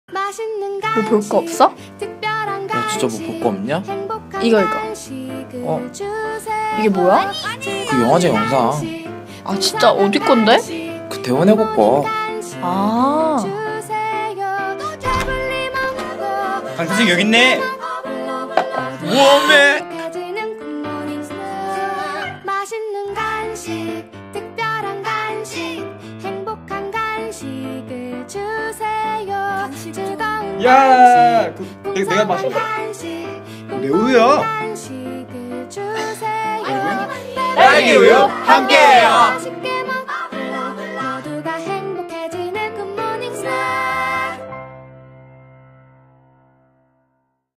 뭐 볼 거 없어? 야 진짜 뭐 볼 거 없냐? 이거 이게 뭐야? 그 영화제 영상 아 진짜 어디 건데? 그 대원해볼 거. 아 강태승 여기 있네. 우엄해. 맛있는 간식, 특별한 간식, 행복한 간식을 주세요. 즐거운 야, 간식, 내가 마셔. 간식, 내 우유야. 간식을 주세요. 딸기 우유 함께해요. 맛있게